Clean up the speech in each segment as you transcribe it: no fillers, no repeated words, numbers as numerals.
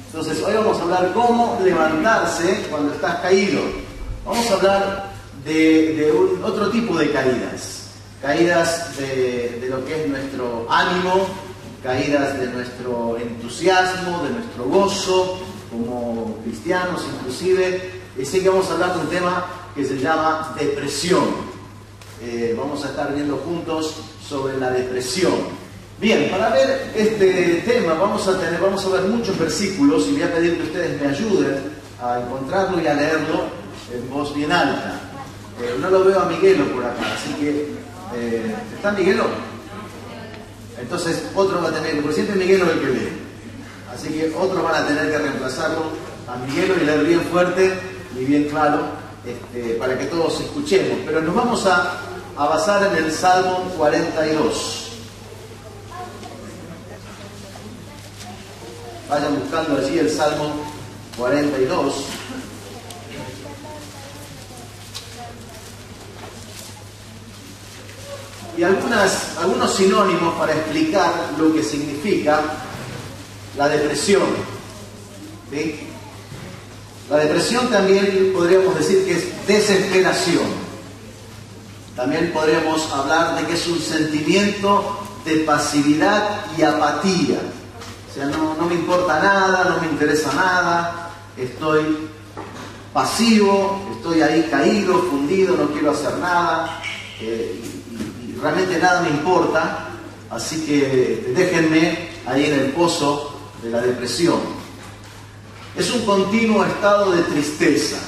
Entonces, hoy vamos a hablar cómo levantarse cuando estás caído. Vamos a hablar de otro tipo de caídas. Caídas de lo que es nuestro ánimo, caídas de nuestro entusiasmo, de nuestro gozo, como cristianos inclusive. Así que vamos a hablar de un tema que se llama depresión. Vamos a estar viendo juntos sobre la depresión. Bien, para ver este tema vamos a ver muchos versículos y voy a pedir que ustedes me ayuden a encontrarlo y a leerlo en voz bien alta. No lo veo a Miguelo por acá, así que... ¿está Miguelo? Entonces otro va a tener, por siempre Miguelo es el que lee. Así que otros van a tener que reemplazarlo a Miguelo y leer bien fuerte y bien claro para que todos escuchemos. Pero nos vamos a basar en el Salmo 42. Vayan buscando allí el Salmo 42. Y algunos sinónimos para explicar lo que significa la depresión. ¿Sí? La depresión también podríamos decir que es desesperación. También podríamos hablar de que es un sentimiento de pasividad y apatía. O sea, no me importa nada, no me interesa nada, estoy pasivo, estoy ahí caído, fundido, no quiero hacer nada. Y realmente nada me importa, así que déjenme ahí en el pozo de la depresión. Es un continuo estado de tristeza,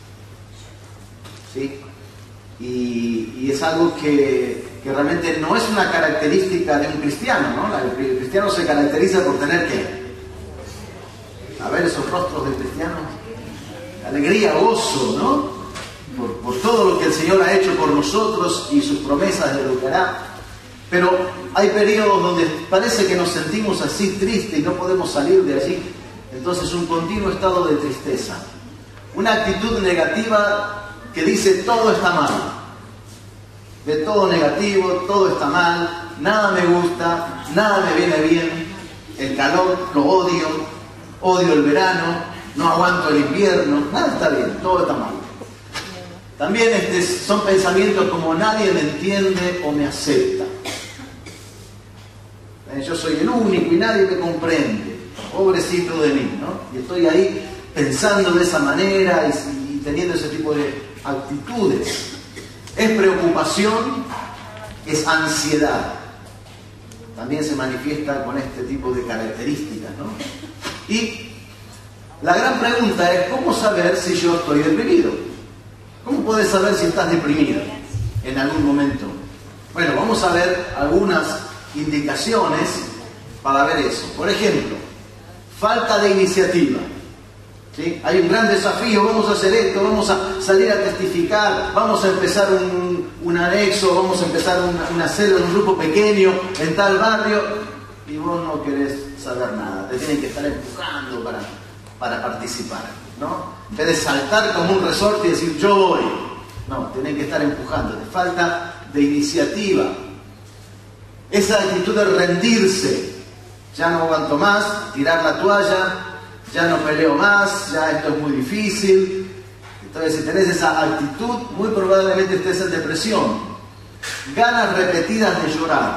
¿sí? Y es algo que realmente no es una característica de un cristiano, ¿no? El cristiano se caracteriza por tener ¿qué? A ver esos rostros de cristianos, alegría, gozo, ¿no? Por todo lo que el Señor ha hecho por nosotros y sus promesas de lo que hará. Pero hay periodos donde parece que nos sentimos así tristes y no podemos salir de allí. Entonces un continuo estado de tristeza. Una actitud negativa que dice todo está mal. De todo negativo, todo está mal, nada me gusta, nada me viene bien. El calor lo odio, odio el verano, no aguanto el invierno, nada está bien, todo está mal. También son pensamientos como nadie me entiende o me acepta. Yo soy el único y nadie me comprende. Pobrecito de mí, ¿no? Y estoy ahí pensando de esa manera y teniendo ese tipo de actitudes. Es preocupación, es ansiedad. También se manifiesta con este tipo de características, ¿no? Y la gran pregunta es, ¿cómo saber si yo estoy deprimido? ¿Cómo puedes saber si estás deprimido en algún momento? Bueno, vamos a ver algunas indicaciones para ver eso. Por ejemplo, falta de iniciativa. ¿Sí? Hay un gran desafío, vamos a hacer esto, vamos a salir a testificar, vamos a empezar un anexo, vamos a empezar una célula, un grupo pequeño en tal barrio, y vos no querés saber nada, te tienen que estar empujando para participar, ¿no? En vez de saltar como un resorte y decir yo voy, no, tienen que estar empujándote. Falta de iniciativa, esa actitud de rendirse, ya no aguanto más, tirar la toalla, ya no peleo más, ya esto es muy difícil. Entonces, si tenés esa actitud, muy probablemente estés en depresión. Ganas repetidas de llorar.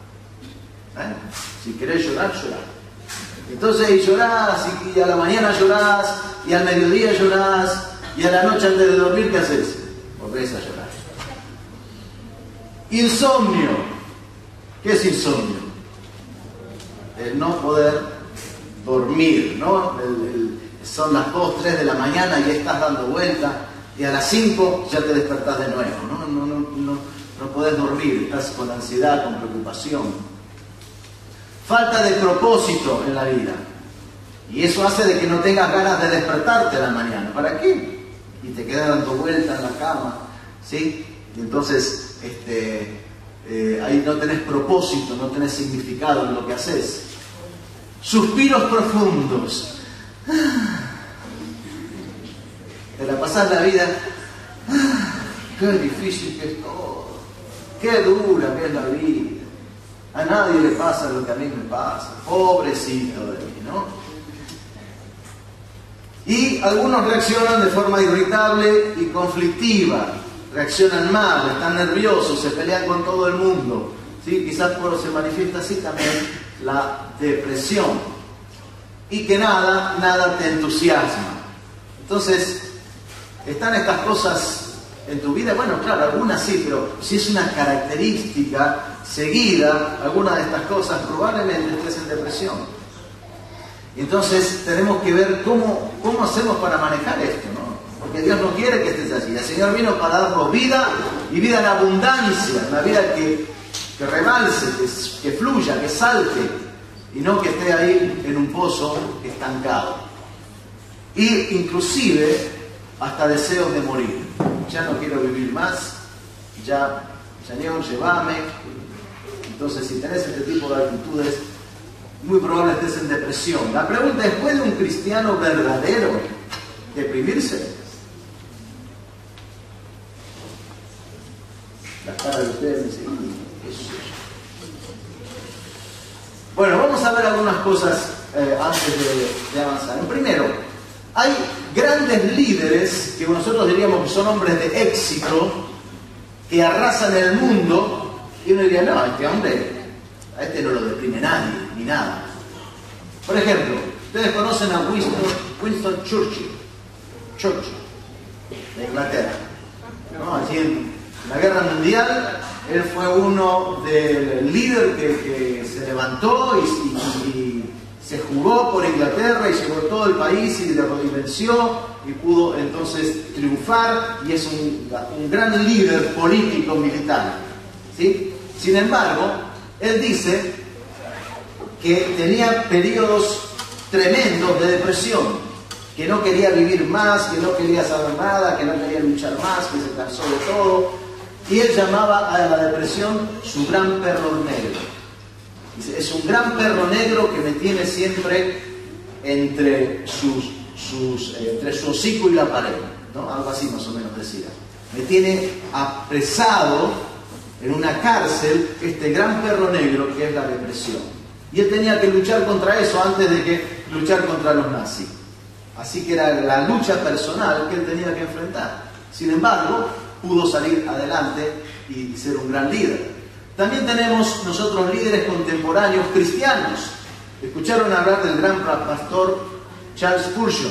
Si querés llorar, llorar. Entonces, llorás, y a la mañana llorás, y al mediodía llorás, y a la noche antes de dormir, ¿qué haces? Volvés a llorar. Insomnio. ¿Qué es insomnio? El no poder dormir, ¿no? Son las 2, 3 de la mañana y ya estás dando vueltas y a las 5 ya te despertás de nuevo, ¿no? No podés dormir, estás con ansiedad, con preocupación. Falta de propósito en la vida y eso hace de que no tengas ganas de despertarte a la mañana. ¿Para qué? Y te quedas dando vueltas en la cama, ¿sí? Y entonces ahí no tenés propósito, no tenés significado en lo que haces. Suspiros profundos. Te la pasás la vida. Qué difícil que es todo. Qué dura que es la vida. A nadie le pasa lo que a mí me pasa. Pobrecito de mí, ¿no? Y algunos reaccionan de forma irritable y conflictiva, reaccionan mal, están nerviosos, se pelean con todo el mundo. ¿Sí? Quizás se manifiesta así también la depresión. Y que nada te entusiasma. Entonces, ¿están estas cosas en tu vida? Bueno, claro, algunas sí, pero si es una característica seguida, alguna de estas cosas, probablemente estés en depresión. Entonces tenemos que ver cómo hacemos para manejar esto, ¿no? Porque Dios no quiere que estés así. El Señor vino para darnos vida y vida en abundancia, una vida que rebalse, que fluya, que salte, y no que esté ahí en un pozo estancado. Y inclusive hasta deseos de morir. Ya no quiero vivir más, ya, Señor, llévame. Entonces, si tenés este tipo de actitudes, muy probable estés en depresión. La pregunta es, ¿puede un cristiano verdadero deprimirse? La cara de ustedes me dice, eso. Bueno, vamos a ver algunas cosas antes de avanzar. Primero, hay grandes líderes que nosotros diríamos que son hombres de éxito, que arrasan el mundo, y uno diría, no, este hombre, a este no lo deprime nadie, ni nada. Por ejemplo, ustedes conocen a Winston Churchill, de Inglaterra, ¿no? Allí en la Guerra Mundial, él fue uno del líder que se levantó y se jugó por Inglaterra y llegó todo el país y venció y pudo entonces triunfar, y es un gran líder político militar, ¿sí? Sin embargo, él dice que tenía periodos tremendos de depresión, que no quería vivir más, que no quería saber nada, que no quería luchar más, que se cansó de todo, y él llamaba a la depresión su gran perro negro. Dice, es un gran perro negro que me tiene siempre entre su hocico y la pared, ¿no? Algo así más o menos decía. Me tiene apresado en una cárcel este gran perro negro que es la depresión. Y él tenía que luchar contra eso antes de que luchar contra los nazis. Así que era la lucha personal que él tenía que enfrentar. Sin embargo, pudo salir adelante y ser un gran líder. También tenemos nosotros líderes contemporáneos cristianos. Escucharon hablar del gran pastor Charles Spurgeon.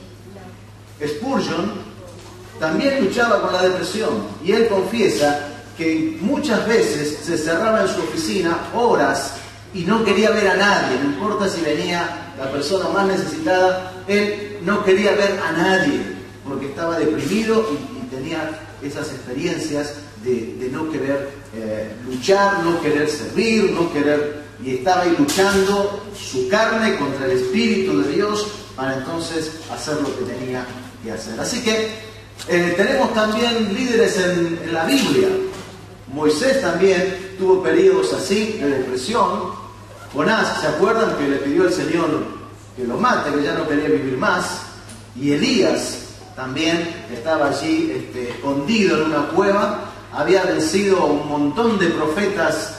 Spurgeon también luchaba con la depresión, y él confiesa que muchas veces se cerraba en su oficina horas y no quería ver a nadie, no importa si venía la persona más necesitada, él no quería ver a nadie porque estaba deprimido y tenía esas experiencias de no querer luchar, no querer servir, no querer, y estaba ahí luchando su carne contra el Espíritu de Dios para entonces hacer lo que tenía que hacer. Así que tenemos también líderes en la Biblia. Moisés también tuvo periodos así de depresión. Jonás, ¿se acuerdan que le pidió al Señor que lo mate, que ya no quería vivir más? Y Elías también estaba allí escondido en una cueva, había vencido a un montón de profetas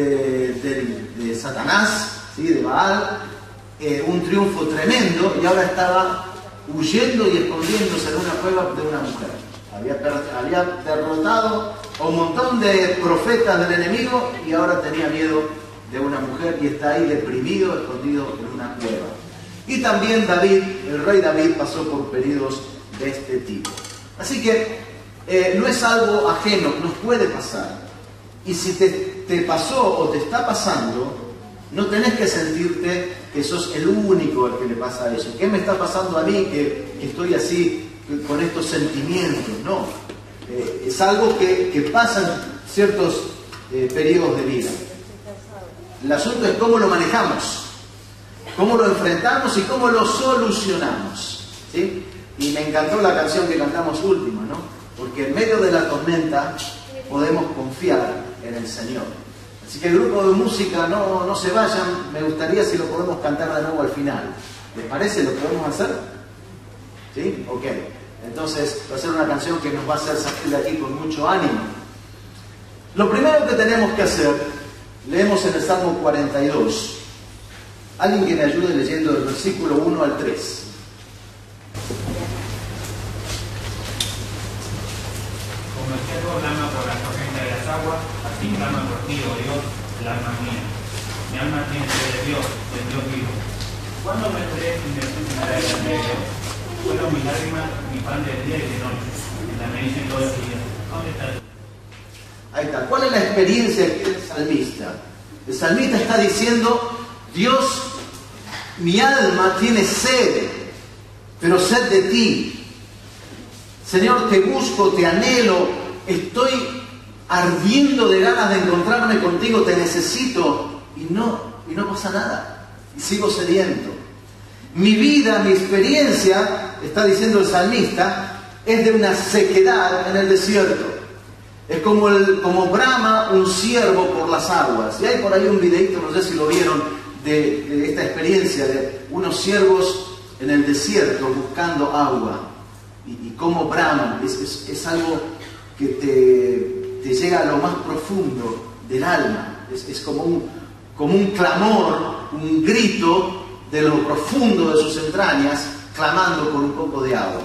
de Satanás, ¿sí? De Baal, un triunfo tremendo, y ahora estaba huyendo y escondiéndose en una cueva de una mujer. Había derrotado a un montón de profetas del enemigo y ahora tenía miedo de una mujer y está ahí deprimido, escondido en una cueva. Y también David, el rey David, pasó por periodos de este tipo. Así que no es algo ajeno, nos puede pasar. Y si te pasó o te está pasando, no tenés que sentirte que sos el único al que le pasa eso. ¿Qué me está pasando a mí que estoy así con estos sentimientos? No, es algo que pasa en ciertos periodos de vida. El asunto es cómo lo manejamos, cómo lo enfrentamos y cómo lo solucionamos, ¿sí? Y me encantó la canción que cantamos última, ¿no? Porque en medio de la tormenta podemos confiar en el Señor. Así que el grupo de música, no se vayan, me gustaría si lo podemos cantar de nuevo al final. ¿Les parece? ¿Lo podemos hacer? ¿Sí? Ok. Entonces va a ser una canción que nos va a hacer salir de aquí con mucho ánimo. Lo primero que tenemos que hacer, leemos en el Salmo 42. Alguien que me ayude leyendo el versículo 1 al 3. aguas, así clama por ti, oh Dios, el alma mía. Mi alma tiene sed de Dios, del Dios vivo. ¿Cuándo vendré y me daré el Dios? Fueron mis lágrimas, mi pan de día y de noche, en la medicina todo el día. ¿Dónde está Dios? Ahí está. ¿Cuál es la experiencia que tiene el salmista? El salmista está diciendo, Dios, mi alma tiene sed, pero sed de ti. Señor, te busco, te anhelo, estoy ardiendo de ganas de encontrarme contigo, te necesito, y no pasa nada, y sigo sediento. Mi vida, mi experiencia, está diciendo el salmista, es de una sequedad en el desierto. Es como brama un ciervo por las aguas. Y hay por ahí un videito, no sé si lo vieron, de esta experiencia de unos ciervos en el desierto buscando agua. Y cómo braman. Es algo que te llega a lo más profundo del alma. Es como un clamor, un grito de lo profundo de sus entrañas, clamando por un poco de agua.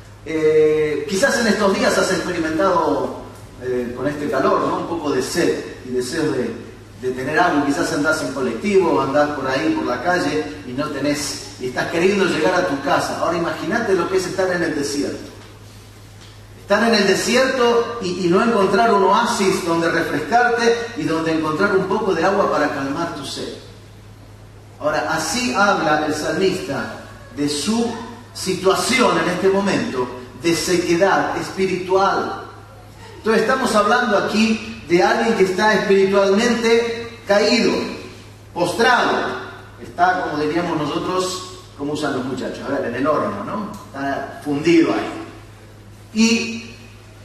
Quizás en estos días has experimentado con este calor, ¿no? Un poco de sed y deseo de tener agua. Quizás andás en colectivo, andás por ahí por la calle y no tenés, y estás queriendo llegar a tu casa. Ahora imagínate lo que es estar en el desierto. Estar en el desierto y no encontrar un oasis donde refrescarte y donde encontrar un poco de agua para calmar tu sed. Ahora, así habla el salmista de su situación en este momento de sequedad espiritual. Entonces estamos hablando aquí de alguien que está espiritualmente caído, postrado. Está, como diríamos nosotros, como usan los muchachos, a ver, en el horno, ¿no? Está fundido ahí. Y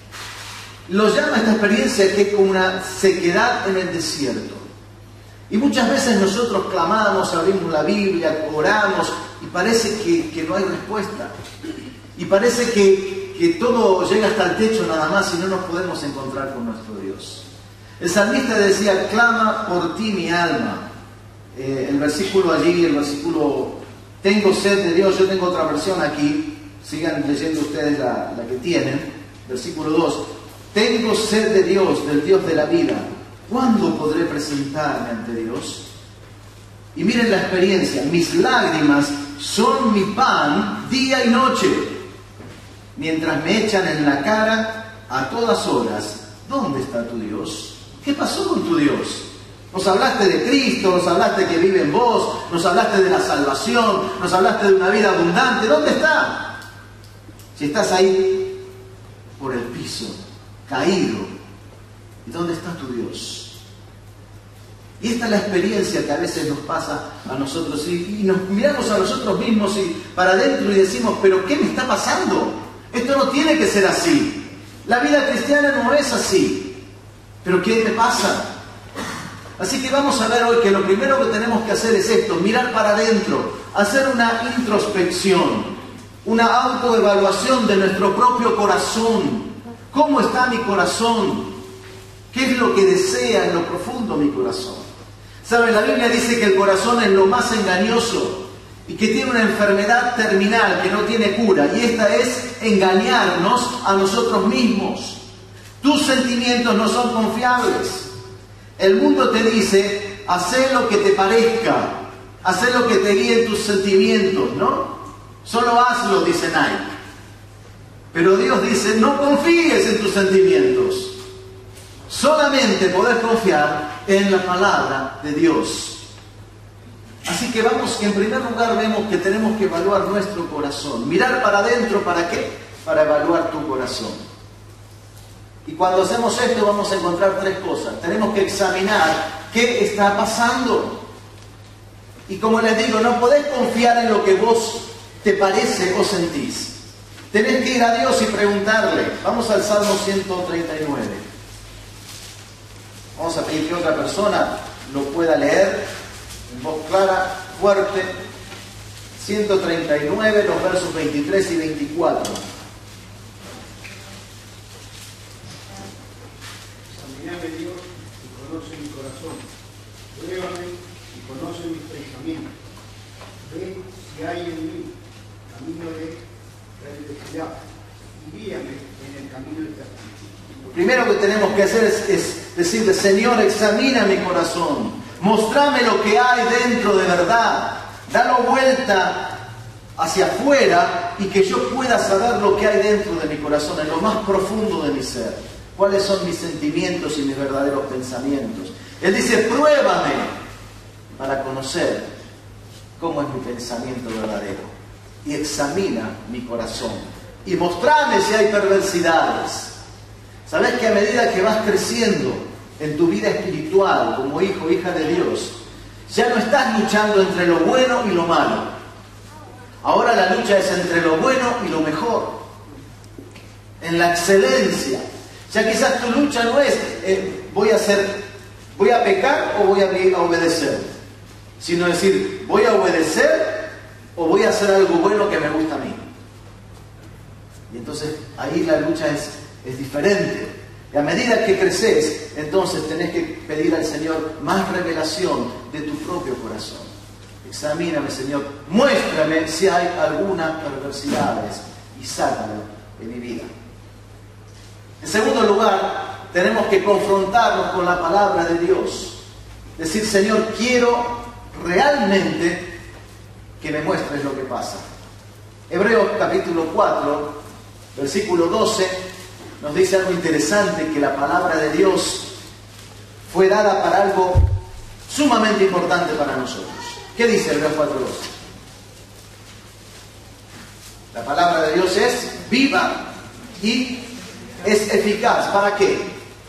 lo llama esta experiencia que es como una sequedad en el desierto. Y muchas veces nosotros clamamos, abrimos la Biblia, oramos, y parece que no hay respuesta. Y parece que todo llega hasta el techo nada más y no nos podemos encontrar con nuestro Dios. El salmista decía, clama por ti mi alma. El versículo allí, el versículo, tengo sed de Dios, yo tengo otra versión aquí, sigan leyendo ustedes la que tienen, versículo 2, tengo sed de Dios, del Dios de la vida, ¿cuándo podré presentarme ante Dios? Y miren la experiencia, mis lágrimas son mi pan día y noche, mientras me echan en la cara a todas horas, ¿dónde está tu Dios? ¿Qué pasó con tu Dios? Nos hablaste de Cristo, nos hablaste que vive en vos, nos hablaste de la salvación, nos hablaste de una vida abundante, ¿dónde está? Si estás ahí por el piso, caído, ¿y dónde está tu Dios? Y esta es la experiencia que a veces nos pasa a nosotros y nos miramos a nosotros mismos y para adentro y decimos, ¿pero qué me está pasando? Esto no tiene que ser así. La vida cristiana no es así. ¿Pero qué me pasa? Así que vamos a ver hoy que lo primero que tenemos que hacer es esto, mirar para adentro, hacer una introspección, una autoevaluación de nuestro propio corazón. ¿Cómo está mi corazón? ¿Qué es lo que desea en lo profundo mi corazón? ¿Saben? La Biblia dice que el corazón es lo más engañoso y que tiene una enfermedad terminal que no tiene cura, y esta es engañarnos a nosotros mismos. Tus sentimientos no son confiables. El mundo te dice, haz lo que te parezca, haz lo que te guíe en tus sentimientos, ¿no? Solo hazlo, dice Nike. Pero Dios dice, no confíes en tus sentimientos. Solamente podés confiar en la palabra de Dios. Así que vamos, que en primer lugar vemos que tenemos que evaluar nuestro corazón. Mirar para adentro, ¿para qué? Para evaluar tu corazón. Y cuando hacemos esto vamos a encontrar tres cosas. Tenemos que examinar qué está pasando. Y como les digo, no podés confiar en lo que vos te parece o sentís. Tenés que ir a Dios y preguntarle. Vamos al Salmo 139. Vamos a pedir que otra persona lo pueda leer en voz clara, fuerte. 139, los versos 23 y 24. Examíname, Dios, y conoce mi corazón. Pruébame y conoce mis pensamientos. Ve si hay en mí camino de perversidad y guíame en el camino eterno. Lo primero que tenemos que hacer es decirle, Señor, examina mi corazón, mostrame lo que hay dentro de verdad, dalo vuelta hacia afuera y que yo pueda saber lo que hay dentro de mi corazón, en lo más profundo de mi ser. ¿Cuáles son mis sentimientos y mis verdaderos pensamientos? Él dice, pruébame para conocer cómo es mi pensamiento verdadero. Y examina mi corazón. Y mostrame si hay perversidades. ¿Sabes que a medida que vas creciendo en tu vida espiritual como hijo o hija de Dios, ya no estás luchando entre lo bueno y lo malo? Ahora la lucha es entre lo bueno y lo mejor. En la excelencia. Ya quizás tu lucha no es voy a pecar o voy a obedecer, sino decir, voy a obedecer o voy a hacer algo bueno que me gusta a mí. Y entonces ahí la lucha es diferente. Y a medida que creces, entonces tenés que pedir al Señor más revelación de tu propio corazón. Examíname, Señor, muéstrame si hay algunas perversidades y sácalo de mi vida. En segundo lugar, tenemos que confrontarnos con la palabra de Dios. Decir, Señor, quiero realmente que me muestres lo que pasa. Hebreos capítulo 4, versículo 12, nos dice algo interesante, que la palabra de Dios fue dada para algo sumamente importante para nosotros. ¿Qué dice Hebreos 4:12? La palabra de Dios es viva y es eficaz. ¿Para qué?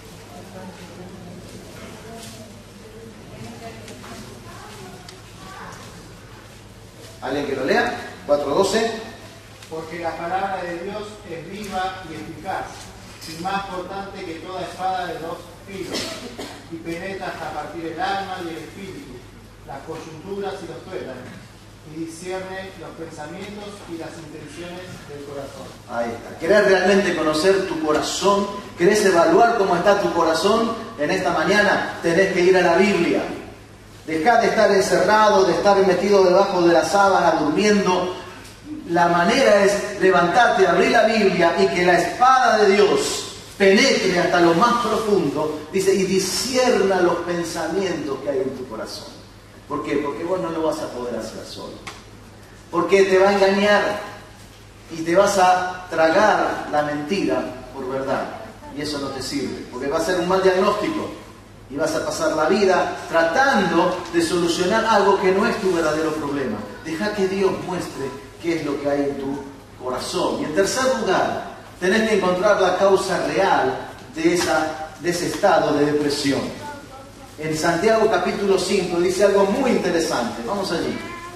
¿Alguien que lo lea? 4:12. Porque la palabra de Dios es viva y eficaz, y más cortante que toda espada de dos filos, y penetra hasta partir el alma y el espíritu, las coyunturas y los tuétanos, y discierne los pensamientos y las intenciones del corazón. Ahí está. ¿Querés realmente conocer tu corazón? ¿Querés evaluar cómo está tu corazón? En esta mañana tenés que ir a la Biblia. Dejá de estar encerrado, de estar metido debajo de la sábana, durmiendo. La manera es levantarte, abrir la Biblia y que la espada de Dios penetre hasta lo más profundo, dice, y discierna los pensamientos que hay en tu corazón. ¿Por qué? Porque vos no lo vas a poder hacer solo. Porque te va a engañar y te vas a tragar la mentira por verdad. Y eso no te sirve, porque va a ser un mal diagnóstico. Y vas a pasar la vida tratando de solucionar algo que no es tu verdadero problema. Deja que Dios muestre qué es lo que hay en tu corazón. Y en tercer lugar, tenés que encontrar la causa real de ese estado de depresión. En Santiago capítulo 5 dice algo muy interesante. Vamos allí.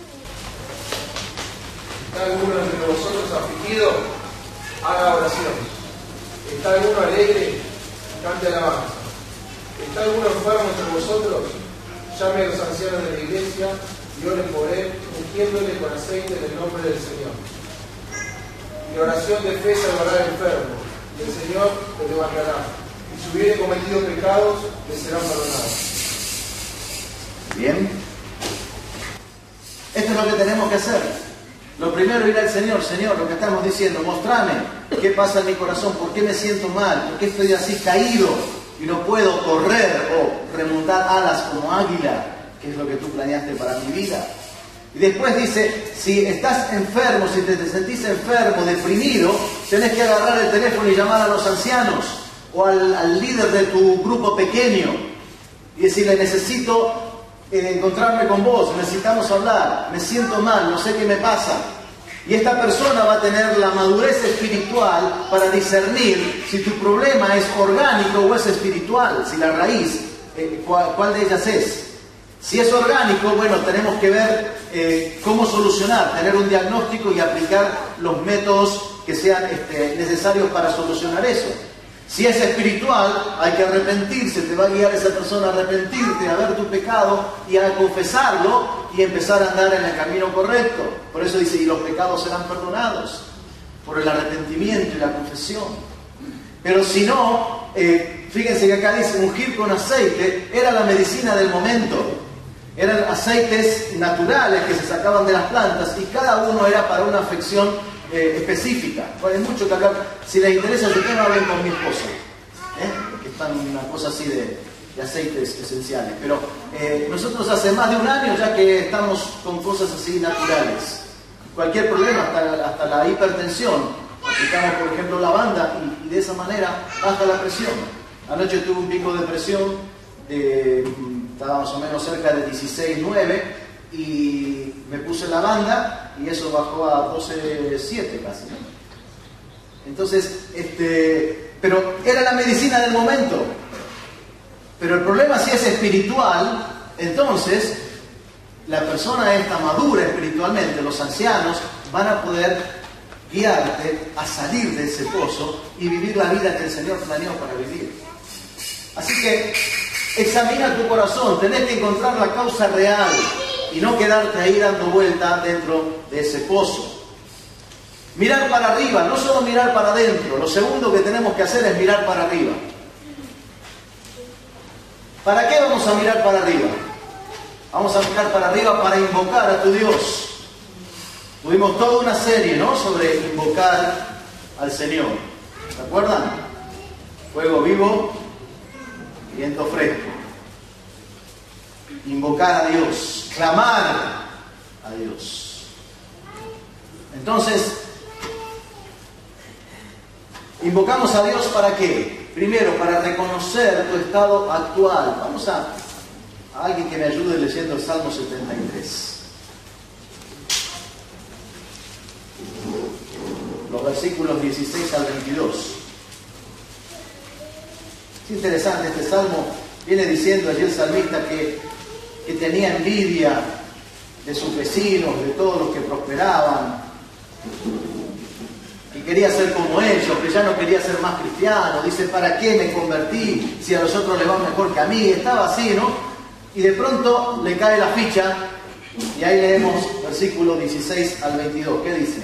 ¿Está alguno entre vosotros afligido? Haga oración. ¿Está alguno alegre? Cante alabanza. ¿Está alguno enfermo entre vosotros? Llame a los ancianos de la iglesia y oren por él, ungiéndole con aceite en el nombre del Señor. Y oración de fe salvará al enfermo, y el Señor le levantará. Y si hubiere cometido pecados, le serán perdonados. Bien. Esto es lo que tenemos que hacer. Lo primero, ir al Señor. Señor, lo que estamos diciendo, mostrame qué pasa en mi corazón, por qué me siento mal, por qué estoy así caído y no puedo correr o remontar alas como águila, que es lo que tú planeaste para mi vida. Y después dice, si estás enfermo, si te sentís enfermo, deprimido, tenés que agarrar el teléfono y llamar a los ancianos o al líder de tu grupo pequeño y decirle, necesito encontrarme con vos, necesitamos hablar, me siento mal, no sé qué me pasa. Y esta persona va a tener la madurez espiritual para discernir si tu problema es orgánico o es espiritual, si la raíz, cuál de ellas es. Si es orgánico, bueno, tenemos que ver cómo solucionar, tener un diagnóstico y aplicar los métodos que sean necesarios para solucionar eso. Si es espiritual, hay que arrepentirse, te va a guiar esa persona a arrepentirte, a ver tu pecado y a confesarlo y empezar a andar en el camino correcto. Por eso dice, y los pecados serán perdonados por el arrepentimiento y la confesión. Pero si no, fíjense que acá dice, ungir con aceite era la medicina del momento. Eran aceites naturales que se sacaban de las plantas y cada uno era para una afección específica. Bueno, hay mucho que hablar. Si les interesa el tema, hablen con mi esposa, que están una cosa así de aceites esenciales. Pero nosotros hace más de un año ya que estamos con cosas así naturales. Cualquier problema, hasta la hipertensión, aplicamos por ejemplo lavanda y de esa manera baja la presión. Anoche tuve un pico de presión, estaba más o menos cerca de 16,9 y me puse lavanda y eso bajó a 12,7 casi. Entonces, pero era la medicina del momento. Pero el problema si es espiritual, entonces la persona esta madura espiritualmente, los ancianos, van a poder guiarte a salir de ese pozo y vivir la vida que el Señor planeó para vivir. Así que examina tu corazón, tenés que encontrar la causa real y no quedarte ahí dando vuelta dentro de ese pozo. Mirar para arriba, no solo mirar para adentro. Lo segundo que tenemos que hacer es mirar para arriba. ¿Para qué vamos a mirar para arriba? Vamos a mirar para arriba para invocar a tu Dios. Tuvimos toda una serie, ¿no?, sobre invocar al Señor. ¿Se acuerdan? Fuego vivo, viento fresco. Invocar a Dios, clamar a Dios. Entonces, invocamos a Dios ¿para qué? Primero, para reconocer tu estado actual. Vamos a alguien que me ayude leyendo el Salmo 73. Los versículos 16 al 22. Es interesante, este salmo viene diciendo allí el salmista que tenía envidia de sus vecinos, de todos los que prosperaban, que quería ser como ellos, que ya no quería ser más cristiano. Dice, ¿para qué me convertí si a los otros les va mejor que a mí? Estaba así, ¿no? Y de pronto le cae la ficha y ahí leemos versículo 16 al 22. ¿Qué dice?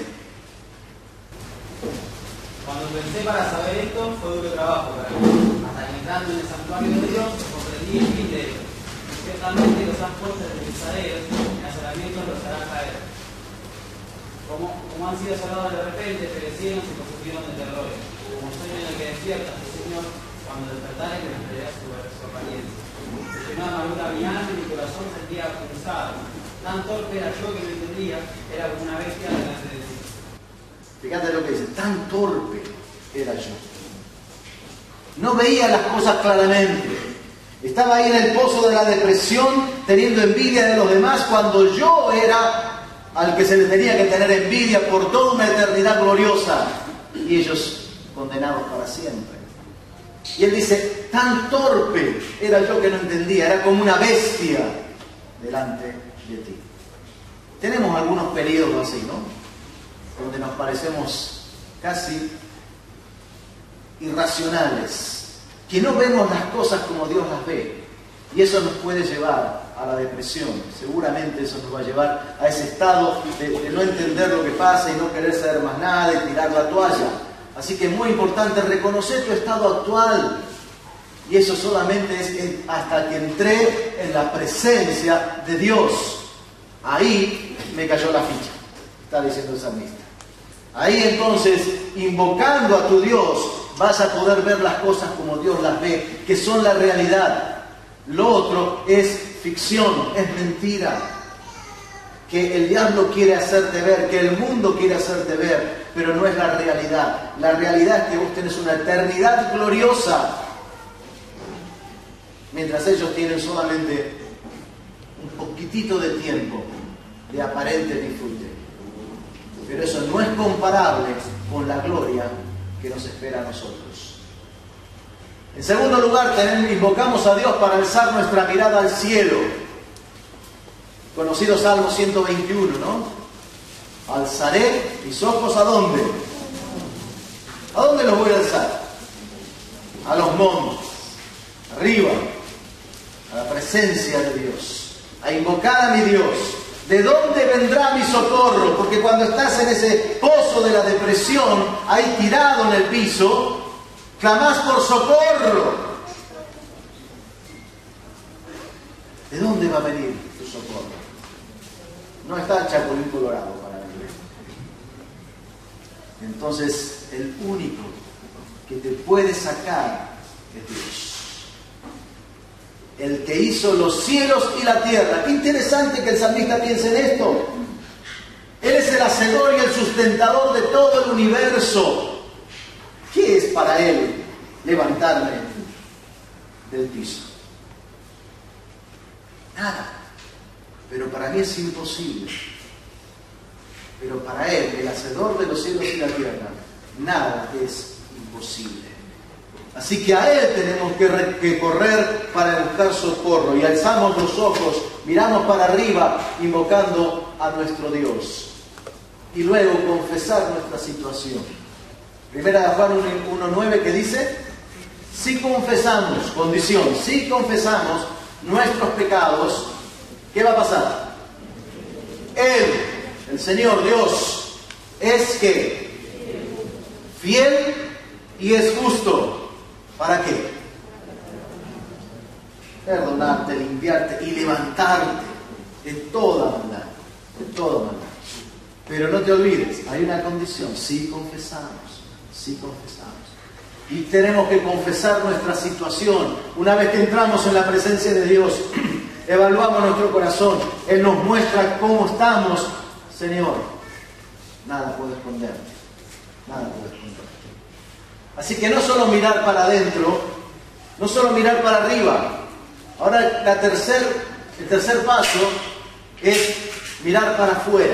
Cuando pensé para saber esto, fue duro trabajo para mí. Hasta que entrando en el santuario de Dios, comprendí el fin de ello. Ciertamente los han puesto de pensaderos, en asolamientos los harán caer. Como han sido cerrados de repente, perecieron y se confundieron de terrores. Como sueño en el que despiertas, Señor, cuando despertare que me entregarás su apariencia. Se llenó de amargura mi alma y mi corazón sentía cruzado. Tan torpe era yo que no entendía, era como una bestia delante de ti. Fíjate lo que dice, tan torpe era yo. No veía las cosas claramente. Estaba ahí en el pozo de la depresión, teniendo envidia de los demás, cuando yo era al que se le tenía que tener envidia por toda una eternidad gloriosa. Y ellos condenados para siempre. Y él dice, tan torpe era yo que no entendía, era como una bestia delante de ti. Tenemos algunos periodos así, ¿no?, donde nos parecemos casi irracionales, que no vemos las cosas como Dios las ve, y eso nos puede llevar a la depresión. Seguramente eso nos va a llevar a ese estado de no entender lo que pasa y no querer saber más nada y tirar la toalla. Así que es muy importante reconocer tu estado actual, y eso solamente es hasta que entré en la presencia de Dios. Ahí me cayó la ficha, está diciendo el salmista. Ahí entonces, invocando a tu Dios, vas a poder ver las cosas como Dios las ve, que son la realidad. Lo otro es ficción, es mentira, que el diablo quiere hacerte ver, que el mundo quiere hacerte ver, pero no es la realidad. La realidad es que vos tenés una eternidad gloriosa, mientras ellos tienen solamente un poquitito de tiempo de aparente disfrute. Pero eso no es comparable con la gloria que nos espera a nosotros. En segundo lugar, invocamos a Dios para alzar nuestra mirada al cielo. Conocido Salmo 121, ¿no? Alzaré mis ojos ¿a dónde? ¿A dónde los voy a alzar? A los montes, arriba, a la presencia de Dios, a invocar a mi Dios. ¿De dónde vendrá mi socorro? Porque cuando estás en ese pozo de la depresión, ahí tirado en el piso, clamás por socorro. ¿De dónde va a venir tu socorro? No está el Chapulín Colorado para venir. Entonces, el único que te puede sacar es Dios. El que hizo los cielos y la tierra. Qué interesante que el salmista piense en esto. Él es el hacedor y el sustentador de todo el universo. ¿Qué es para él levantarme del piso? Nada. Pero para mí es imposible. Pero para él, el hacedor de los cielos y la tierra, nada es imposible. Así que a él tenemos que correr para buscar socorro. Y alzamos los ojos, miramos para arriba, invocando a nuestro Dios. Y luego confesar nuestra situación. Primera de Juan 1:9 que dice: si confesamos, condición, si confesamos nuestros pecados, ¿qué va a pasar? Él, el Señor Dios, es que fiel y es justo. ¿Para qué? Perdonarte, limpiarte y levantarte de toda maldad, de toda maldad. Pero no te olvides, hay una condición: si confesamos, si confesamos. Y tenemos que confesar nuestra situación. Una vez que entramos en la presencia de Dios, evaluamos nuestro corazón, Él nos muestra cómo estamos. Señor, nada puedo esconder, nada puedo esconder. Así que no solo mirar para adentro, no solo mirar para arriba. Ahora el tercer paso es mirar para afuera.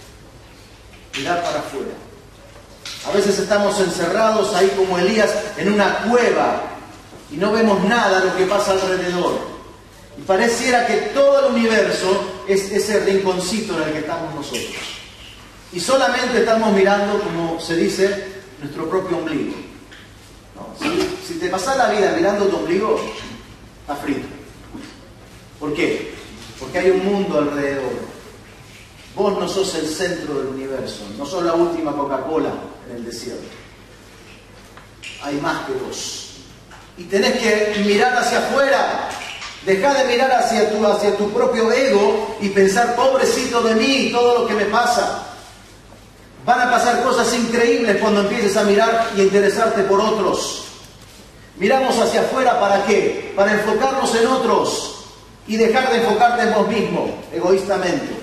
Mirar para afuera. A veces estamos encerrados ahí como Elías en una cueva y no vemos nada de lo que pasa alrededor. Y pareciera que todo el universo es ese rinconcito en el que estamos nosotros. Y solamente estamos mirando, como se dice, nuestro propio ombligo. ¿No? Si te pasas la vida mirando tu ombligo, está frito. ¿Por qué? Porque hay un mundo alrededor. Vos no sos el centro del universo, no sos la última Coca-Cola en el desierto. Hay más que vos. Y tenés que mirar hacia afuera. Dejá de mirar hacia tu propio ego y pensar: pobrecito de mí, todo lo que me pasa. Van a pasar cosas increíbles cuando empieces a mirar y a interesarte por otros. Miramos hacia afuera, ¿para qué? Para enfocarnos en otros y dejar de enfocarte en vos mismo, egoístamente.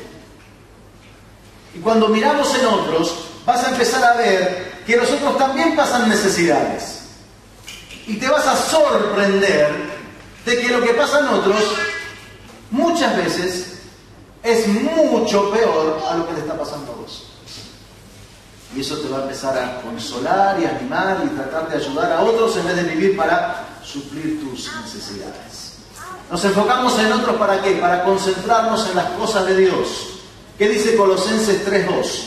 Y cuando miramos en otros, vas a empezar a ver que los otros también pasan necesidades. Y te vas a sorprender de que lo que pasa en otros muchas veces es mucho peor a lo que te está pasando a vos. Y eso te va a empezar a consolar y animar y tratar de ayudar a otros en vez de vivir para suplir tus necesidades. Nos enfocamos en otros, ¿para qué? Para concentrarnos en las cosas de Dios. ¿Qué dice Colosenses 3:2?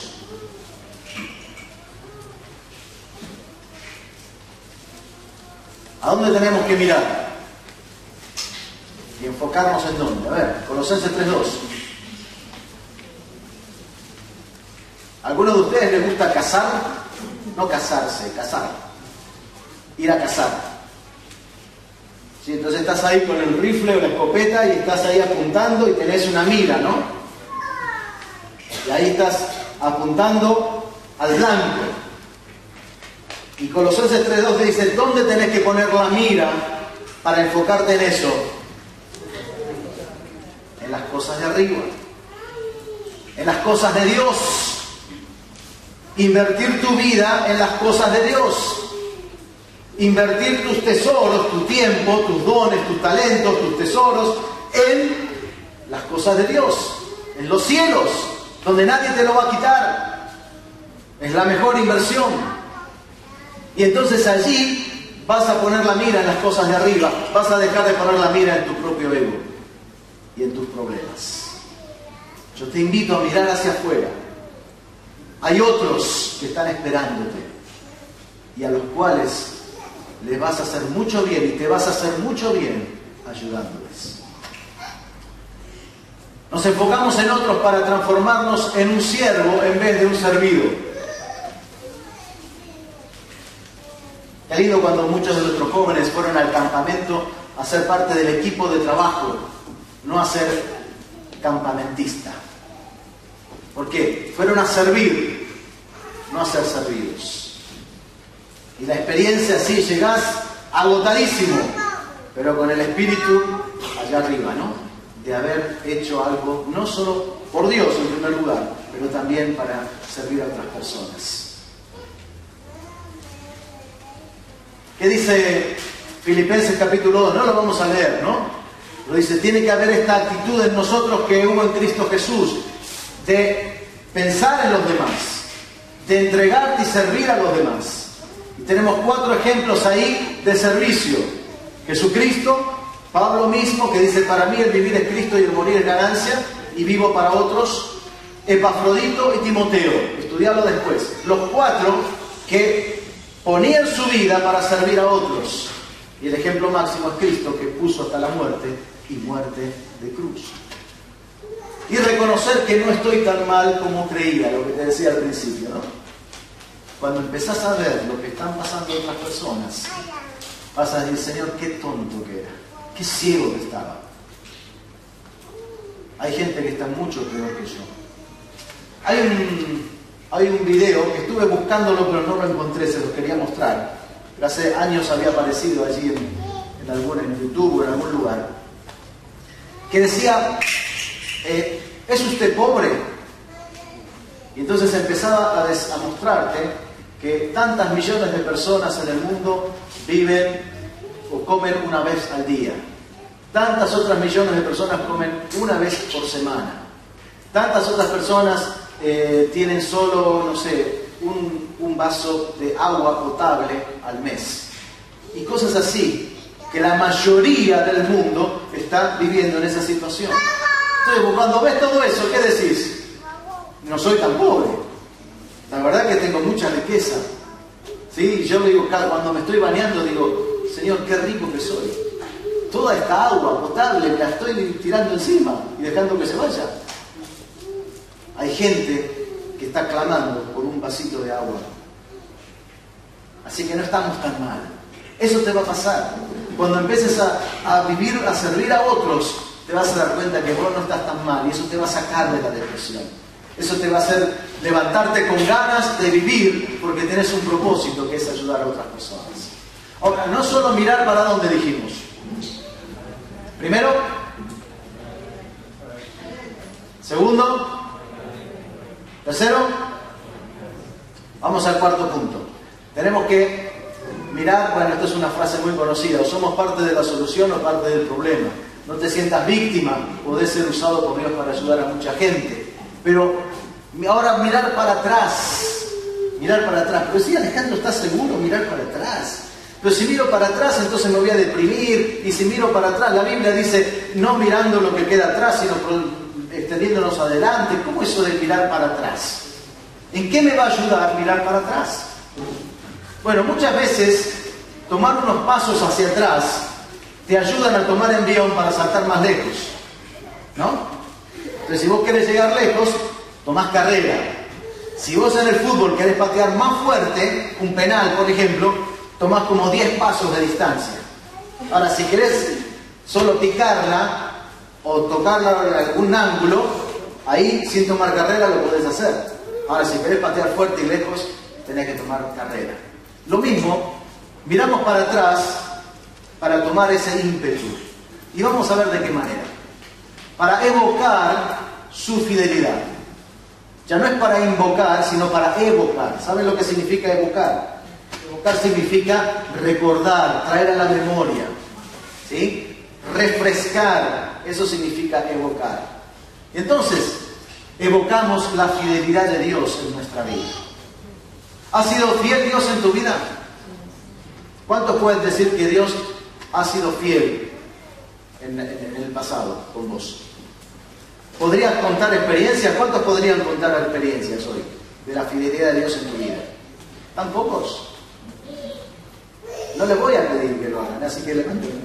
¿A dónde tenemos que mirar? Y enfocarnos en dónde. A ver, Colosenses 3:2. ¿A alguno de ustedes les gusta cazar? No casarse, cazar. Ir a cazar. ¿Sí? Entonces estás ahí con el rifle o la escopeta y estás ahí apuntando y tenés una mira, ¿no? Y ahí estás apuntando al blanco. Y Colosenses 3:2 te dice: ¿dónde tenés que poner la mira para enfocarte en eso? En las cosas de arriba. En las cosas de Dios. Invertir tu vida en las cosas de Dios. Invertir tus tesoros, tu tiempo, tus dones, tus talentos, tus tesoros en las cosas de Dios. En los cielos, donde nadie te lo va a quitar. Es la mejor inversión. Y entonces allí vas a poner la mira en las cosas de arriba. Vas a dejar de poner la mira en tu propio ego y en tus problemas. Yo te invito a mirar hacia afuera. Hay otros que están esperándote y a los cuales les vas a hacer mucho bien y te vas a hacer mucho bien ayudándoles. Nos enfocamos en otros para transformarnos en un siervo en vez de un servido. Qué lindo cuando muchos de nuestros jóvenes fueron al campamento a ser parte del equipo de trabajo, no a ser campamentista. ¿Por qué? Fueron a servir, no a ser servidos. Y la experiencia así, llegás agotadísimo, pero con el espíritu allá arriba, ¿no? De haber hecho algo, no solo por Dios en primer lugar, pero también para servir a otras personas. ¿Qué dice Filipenses capítulo 2? No lo vamos a leer, ¿no? Pero dice, tiene que haber esta actitud en nosotros que hubo en Cristo Jesús, de pensar en los demás, de entregarte y servir a los demás. Y tenemos 4 ejemplos ahí de servicio. Jesucristo, Pablo mismo, que dice, para mí el vivir es Cristo y el morir es ganancia, y vivo para otros. Epafrodito y Timoteo, estudiarlo después. Los 4 que ponían su vida para servir a otros. Y el ejemplo máximo es Cristo, que puso hasta la muerte, y muerte de cruz. Y reconocer que no estoy tan mal como creía, lo que te decía al principio, ¿no? Cuando empezás a ver lo que están pasando otras personas, vas a decir, Señor, qué tonto que era, qué ciego que estaba. Hay gente que está mucho peor que yo. Hay un video que estuve buscándolo, pero no lo encontré, se los quería mostrar. Pero hace años había aparecido allí en YouTube o en algún lugar, que decía, ¿es usted pobre? Y entonces empezaba a mostrarte que tantas millones de personas en el mundo viven o comen una vez al día. Tantas otras millones de personas comen una vez por semana. Tantas otras personas tienen solo, no sé, un vaso de agua potable al mes. Y cosas así, que la mayoría del mundo está viviendo en esa situación. Entonces, cuando ves todo eso, ¿qué decís? No soy tan pobre. La verdad que tengo mucha riqueza. ¿Sí? Yo digo, cuando me estoy bañando, digo, Señor, qué rico que soy. Toda esta agua potable la estoy tirando encima y dejando que se vaya. Hay gente que está clamando por un vasito de agua. Así que no estamos tan mal. Eso te va a pasar. Cuando empieces a vivir, a servir a otros, te vas a dar cuenta que vos no estás tan mal y eso te va a sacar de la depresión. Eso te va a hacer levantarte con ganas de vivir porque tenés un propósito que es ayudar a otras personas. Ahora, no solo mirar para dónde dijimos. Primero. Segundo. Tercero. Vamos al 4º punto. Tenemos que mirar, bueno, esto es una frase muy conocida, o somos parte de la solución o parte del problema. No te sientas víctima, podés ser usado por Dios para ayudar a mucha gente. Pero ahora mirar para atrás. Mirar para atrás. Pero si Alejandro está seguro, mirar para atrás. Pero si miro para atrás, entonces me voy a deprimir. Y si miro para atrás, la Biblia dice, no mirando lo que queda atrás, sino extendiéndonos adelante. ¿Cómo eso de mirar para atrás? ¿En qué me va a ayudar mirar para atrás? Bueno, muchas veces tomar unos pasos hacia atrás te ayudan a tomar envión para saltar más lejos, ¿no? Entonces, si vos querés llegar lejos, tomás carrera. Si vos en el fútbol querés patear más fuerte, un penal, por ejemplo, tomás como 10 pasos de distancia. Ahora, si querés solo picarla o tocarla en algún ángulo, ahí sin tomar carrera lo podés hacer. Ahora, si querés patear fuerte y lejos, tenés que tomar carrera. Lo mismo, miramos para atrás para tomar ese ímpetu. Y vamos a ver de qué manera. Para evocar su fidelidad. Ya no es para invocar, sino para evocar. ¿Saben lo que significa evocar? Evocar significa recordar, traer a la memoria, ¿sí? Refrescar, eso significa evocar. Entonces, evocamos la fidelidad de Dios en nuestra vida. ¿Ha sido fiel Dios en tu vida? ¿Cuántos pueden decir que Dios ha sido fiel en el pasado con vos? ¿Podrías contar experiencias? ¿Cuántos podrían contar experiencias hoy de la fidelidad de Dios en tu vida? ¿Tan pocos? No les voy a pedir que lo hagan, así que levanten.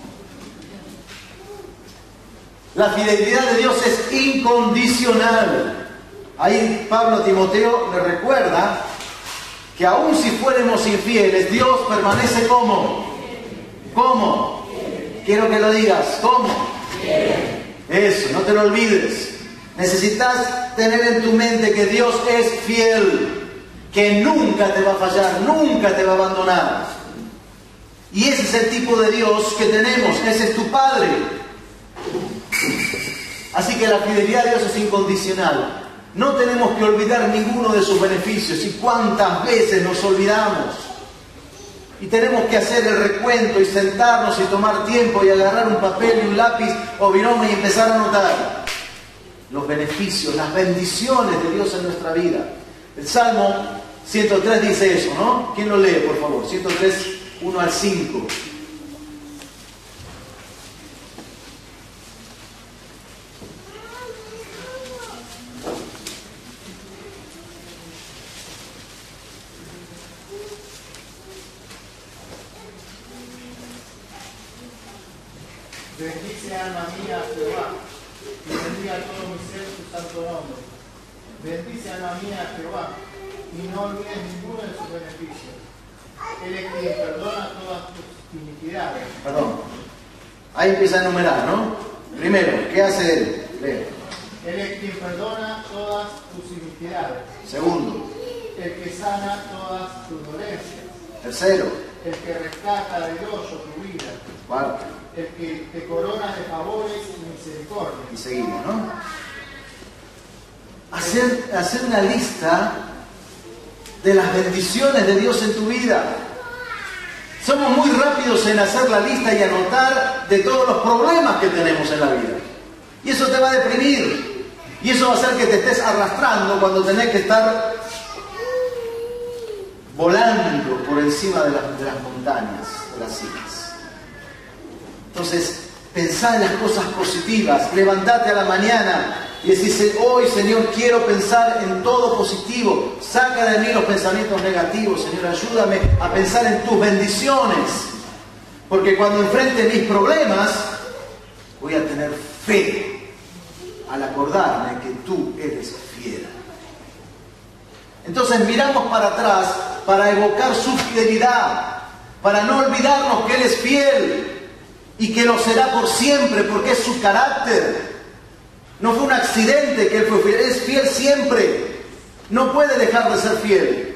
La fidelidad de Dios es incondicional. Ahí Pablo a Timoteo le recuerda que aun si fuéramos infieles, Dios permanece como. ¿Cómo? Quiero que lo digas. ¿Cómo? Eso, no te lo olvides. Necesitas tener en tu mente que Dios es fiel, que nunca te va a fallar, nunca te va a abandonar. Y ese es el tipo de Dios que tenemos, ese es tu Padre. Así que la fidelidad de Dios es incondicional. No tenemos que olvidar ninguno de sus beneficios. ¿Y cuántas veces nos olvidamos? Y tenemos que hacer el recuento y sentarnos y tomar tiempo y agarrar un papel y un lápiz o virome y empezar a anotar los beneficios, las bendiciones de Dios en nuestra vida. El Salmo 103 dice eso, ¿no? ¿Quién lo lee, por favor? 103, 1 al 5. Bendice alma mía a Jehová, y bendiga todo mi ser su santo nombre. Bendice alma mía a Jehová, y no olvides ninguno de sus beneficios. Él es quien perdona todas tus iniquidades. Perdón. Ahí empieza a enumerar, ¿no? Primero, ¿qué hace él? Leo. Él es quien perdona todas tus iniquidades. Segundo. El que sana todas tus dolencias. Tercero. El que rescata del hoyo tu vida. Cuarto. El que te corona de favores y misericordia. Y seguimos, ¿no? Hacer una lista de las bendiciones de Dios en tu vida. Somos muy rápidos en hacer la lista y anotar de todos los problemas que tenemos en la vida. Y eso te va a deprimir. Y eso va a hacer que te estés arrastrando cuando tenés que estar volando por encima de las montañas, de las cimas. Entonces, pensá en las cosas positivas, levantate a la mañana y decís, hoy Señor quiero pensar en todo positivo, saca de mí los pensamientos negativos, Señor, ayúdame a pensar en tus bendiciones, porque cuando enfrente mis problemas voy a tener fe al acordarme que tú eres fiel. Entonces miramos para atrás para evocar su fidelidad, para no olvidarnos que Él es fiel y que lo será por siempre, porque es su carácter. No fue un accidente que Él fue fiel, es fiel siempre. No puede dejar de ser fiel.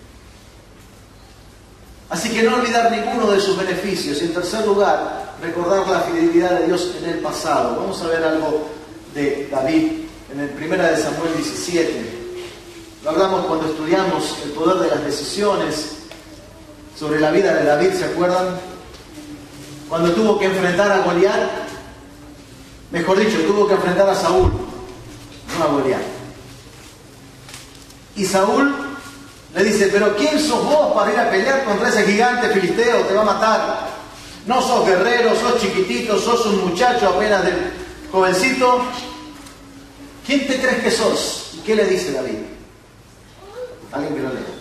Así que no olvidar ninguno de sus beneficios. Y en tercer lugar, recordar la fidelidad de Dios en el pasado. Vamos a ver algo de David en el 1 de Samuel 17. Lo hablamos cuando estudiamos el poder de las decisiones sobre la vida de David, ¿se acuerdan? Cuando tuvo que enfrentar a Goliat, mejor dicho, tuvo que enfrentar a Saúl, no a Goliat. Y Saúl le dice, pero ¿quién sos vos para ir a pelear contra ese gigante filisteo? Te va a matar. No sos guerrero, sos chiquitito, sos un muchacho apenas de jovencito. ¿Quién te crees que sos? ¿Y qué le dice David? Alguien que lo lea.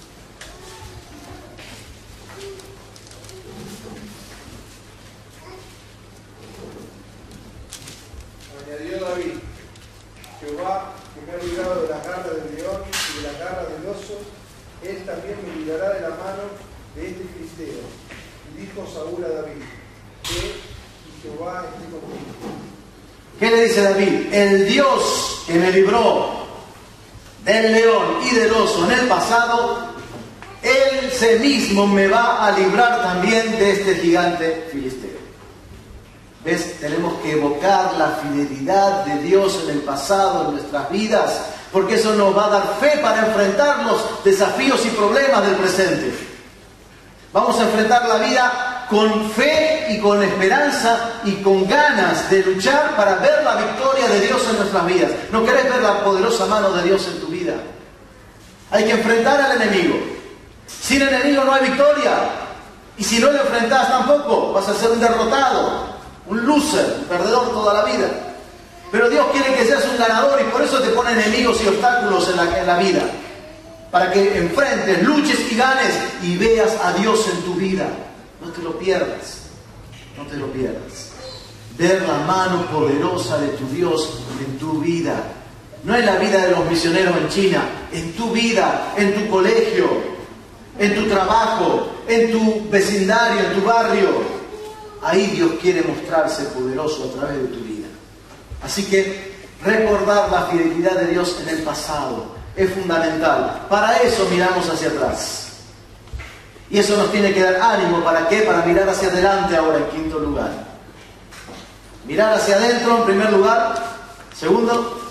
Añadió David, Jehová, que me ha librado de la garra del león y de la garra del oso, él también me librará de la mano de este filisteo. Y dijo Saúl a David, ve y Jehová esté contigo. ¿Qué le dice David? El Dios que me libró del león y del oso en el pasado, Él se mismo me va a librar también de este gigante filisteo. ¿Ves? Tenemos que evocar la fidelidad de Dios en el pasado, en nuestras vidas, porque eso nos va a dar fe para enfrentar los desafíos y problemas del presente. Vamos a enfrentar la vida con fe y con esperanza y con ganas de luchar para ver la victoria de Dios en nuestras vidas. ¿No querés ver la poderosa mano de Dios en tu vida? Hay que enfrentar al enemigo. Sin enemigo no hay victoria. Y si no lo enfrentás tampoco, vas a ser un derrotado, un loser, un perdedor toda la vida. Pero Dios quiere que seas un ganador y por eso te pone enemigos y obstáculos en la vida. Para que enfrentes, luches y ganes y veas a Dios en tu vida. No te lo pierdas. No te lo pierdas. Ver la mano poderosa de tu Dios en tu vida. No en la vida de los misioneros en China. En tu vida, en tu colegio, en tu trabajo, en tu vecindario, en tu barrio. Ahí Dios quiere mostrarse poderoso a través de tu vida. Así que recordar la fidelidad de Dios en el pasado es fundamental. Para eso miramos hacia atrás. Y eso nos tiene que dar ánimo. ¿Para qué? Para mirar hacia adelante ahora en quinto lugar. Mirar hacia adentro en primer lugar. Segundo.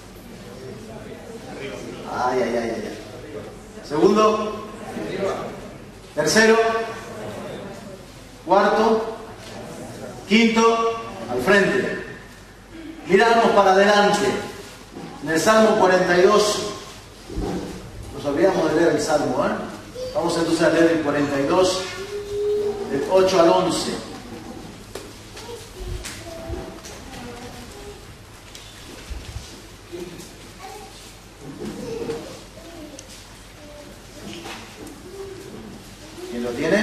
Ay. Segundo. Tercero. Cuarto. Quinto. Al frente. Miramos para adelante. En el Salmo 42. Nos olvidamos de leer el Salmo, ¿eh? Vamos entonces a leer el 42, del 8 al 11. ¿Quién lo tiene?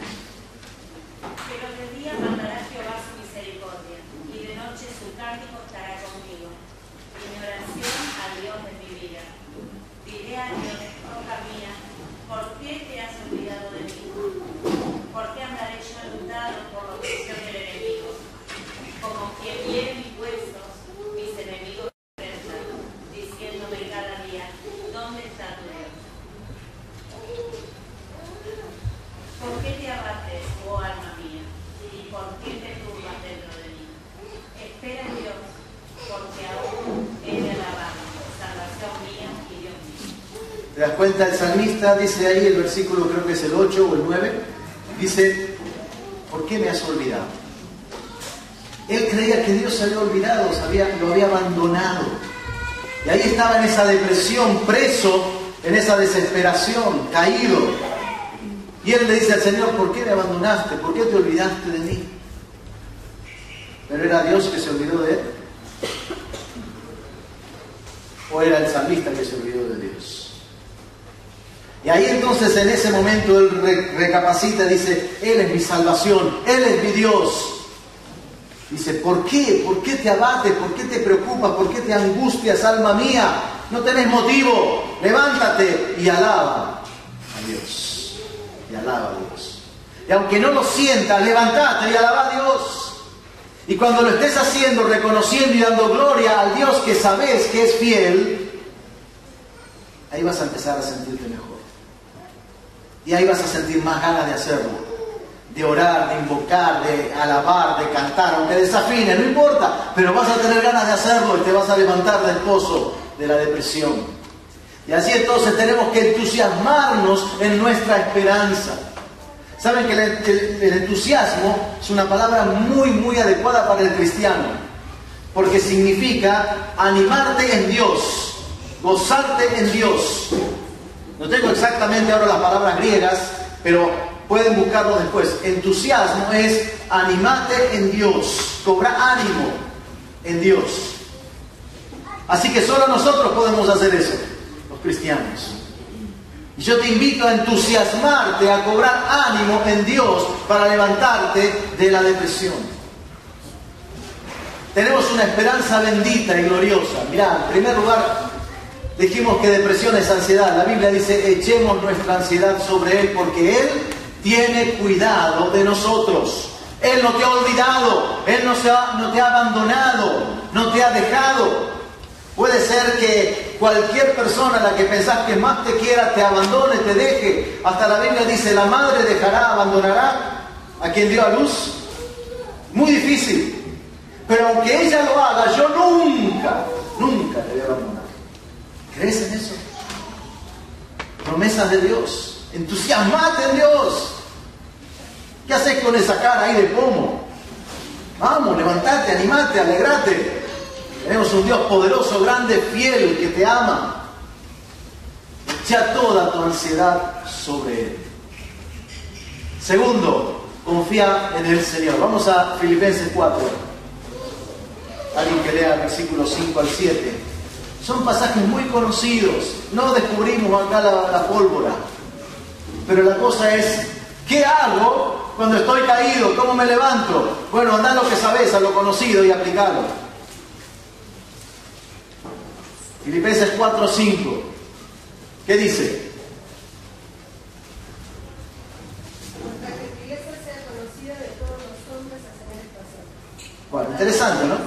Pero de día mandará Jehová su misericordia, y de noche su cántico estará conmigo. Y mi oración al Dios de mi vida. Diré a Dios, roca mía, ¿por qué te has olvidado de mí? ¿Por qué andaré yo enlutado por la opresión del enemigo? Como quien hiere mis huesos, mis enemigos me enfrentan, diciéndome cada día, ¿dónde está tu Dios? ¿Por qué te abates, oh alma mía? ¿Y por qué te turbas dentro de mí? Espera en Dios, porque aún he de alabarlo, salvación mía y Dios mío. ¿Te das cuenta? El salmista dice ahí, el versículo creo que es el 8 o el 9, dice, ¿por qué me has olvidado? Él creía que Dios se había olvidado, lo había abandonado. Y ahí estaba en esa depresión, preso, en esa desesperación, caído. Y él le dice al Señor, ¿por qué me abandonaste? ¿Por qué te olvidaste de mí? ¿Pero era Dios que se olvidó de él? ¿O era el salmista que se olvidó de Dios? Y ahí entonces en ese momento él recapacita y dice, Él es mi salvación, Él es mi Dios. Dice, ¿por qué? ¿Por qué te abates? ¿Por qué te preocupas? ¿Por qué te angustias, alma mía? No tenés motivo. Levántate y alaba a Dios. Y alaba a Dios. Y aunque no lo sientas, levántate y alaba a Dios. Y cuando lo estés haciendo, reconociendo y dando gloria al Dios que sabes que es fiel, ahí vas a empezar a sentirte mejor. Y ahí vas a sentir más ganas de hacerlo. De orar, de invocar, de alabar, de cantar, aunque desafine, no importa, pero vas a tener ganas de hacerlo y te vas a levantar del pozo de la depresión. Y así entonces tenemos que entusiasmarnos en nuestra esperanza. Saben que el entusiasmo es una palabra muy adecuada para el cristiano, porque significa animarte en Dios, gozarte en Dios. No tengo exactamente ahora las palabras griegas, pero pueden buscarlo después. Entusiasmo es animarte en Dios, cobrar ánimo en Dios. Así que solo nosotros podemos hacer eso, los cristianos. Y yo te invito a entusiasmarte, a cobrar ánimo en Dios para levantarte de la depresión. Tenemos una esperanza bendita y gloriosa. Mirá, en primer lugar, dijimos que depresión es ansiedad. La Biblia dice, echemos nuestra ansiedad sobre Él porque Él tiene cuidado de nosotros. Él no te ha olvidado, Él no te ha abandonado, no te ha dejado. Puede ser que cualquier persona a la que pensás que más te quiera te abandone, te deje. Hasta la Biblia dice, la madre dejará, abandonará a quien dio a luz. Muy difícil. Pero aunque ella lo haga, yo nunca le voy a abandonar. ¿Crees en eso? Promesas de Dios. Entusiasmate en Dios. ¿Qué haces con esa cara ahí de pomo? Vamos, levantate, animate, alegrate. Tenemos un Dios poderoso, grande, fiel, que te ama. Echa toda tu ansiedad sobre Él. Segundo, confía en el Señor. Vamos a Filipenses 4. Alguien que lea versículos 5 al 7. Son pasajes muy conocidos. No descubrimos acá la pólvora. Pero la cosa es, ¿qué hago cuando estoy caído? ¿Cómo me levanto? Bueno, anda a lo que sabes, a lo conocido y aplicalo. Filipenses 4:5. ¿Qué dice? Bueno, interesante, ¿no?